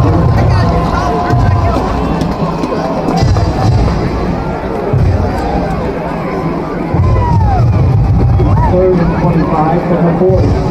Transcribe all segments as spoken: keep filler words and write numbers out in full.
Third and twenty-five from the forty.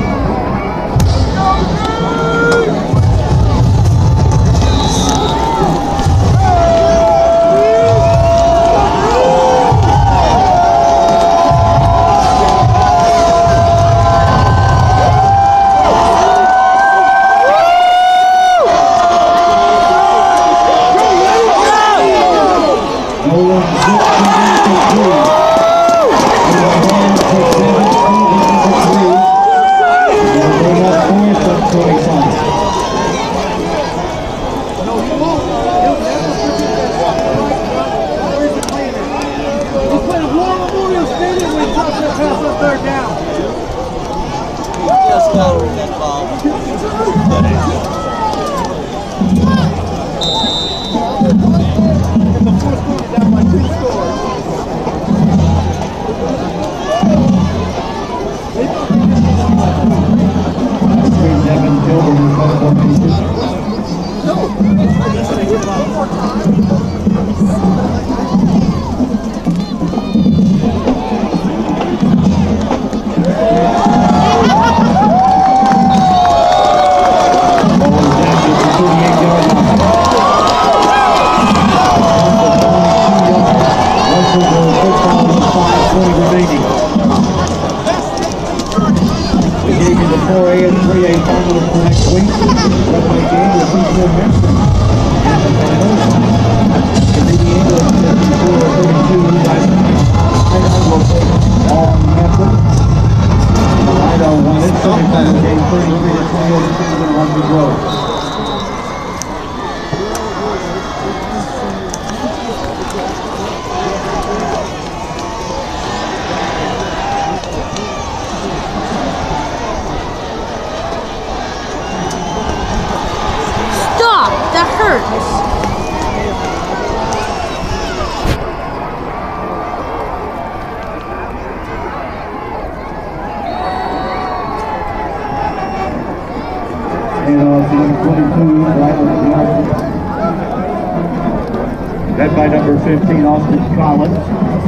Led by number fifteen, Austin Collins.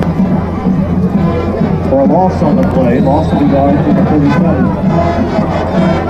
For a loss on the play, loss of the yard to the thirty-seven.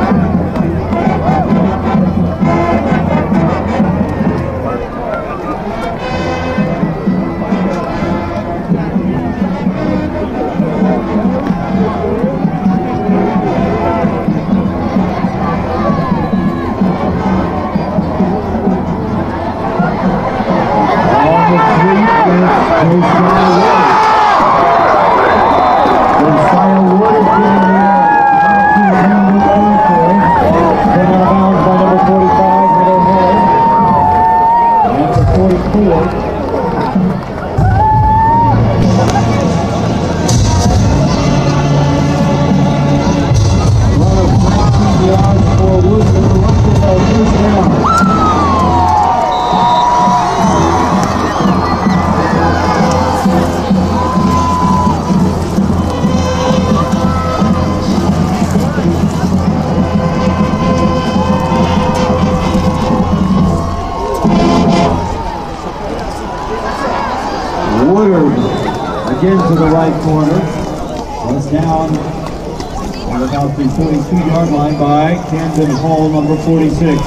Again to the right corner. Was down at about the forty-two yard line by Camden Hall, number forty-six.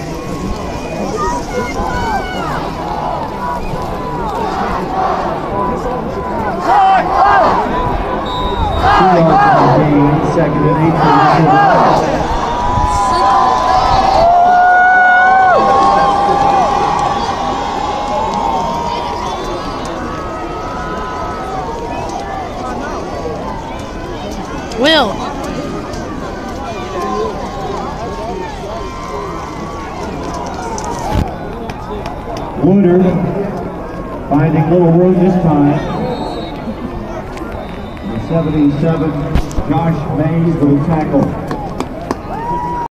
Two yards on the gain, second and eight for the Will. Woodard finding little room this time. The seventy-seven, Josh Mays, with a tackle.